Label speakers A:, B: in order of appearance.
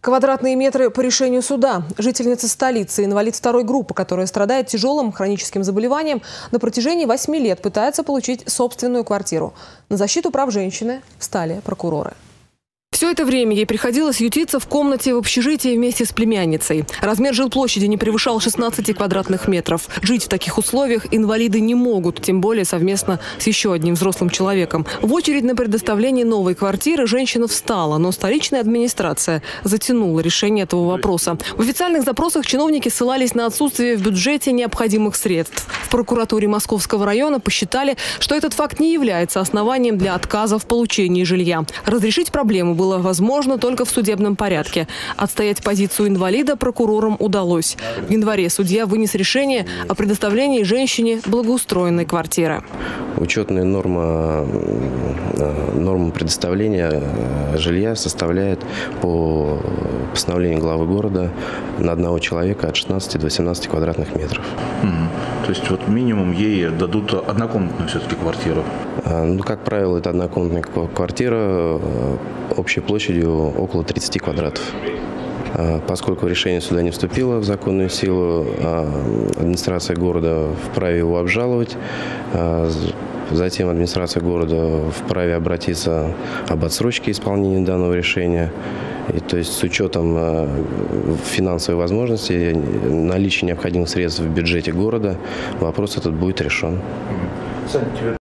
A: Квадратные метры по решению суда. Жительница столицы, инвалид второй группы, которая страдает тяжелым хроническим заболеванием, на протяжении 8 лет пытается получить собственную квартиру. На защиту прав женщины встали прокуроры. Все это время ей приходилось ютиться в комнате в общежитии вместе с племянницей. Размер жилплощади не превышал 16 квадратных метров. Жить в таких условиях инвалиды не могут, тем более совместно с еще одним взрослым человеком. В очередь на предоставление новой квартиры женщина встала, но столичная администрация затянула решение этого вопроса. В официальных запросах чиновники ссылались на отсутствие в бюджете необходимых средств. В прокуратуре Московского района посчитали, что этот факт не является основанием для отказа в получении жилья. Разрешить проблему было возможно только в судебном порядке. Отстоять позицию инвалида прокурорам удалось. В январе судья вынес решение о предоставлении женщине благоустроенной квартиры.
B: Учетная норма предоставления жилья составляет по постановлению главы города на одного человека от 16 до 18 квадратных метров.
C: То есть вот минимум ей дадут однокомнатную все-таки квартиру?
B: Ну, как правило, это однокомнатная квартира общей площадью около 30 квадратов. Поскольку решение суда не вступило в законную силу, администрация города вправе его обжаловать. Затем администрация города вправе обратиться об отсрочке исполнения данного решения. И, то есть с учетом финансовой возможности, наличия необходимых средств в бюджете города, вопрос этот будет решен.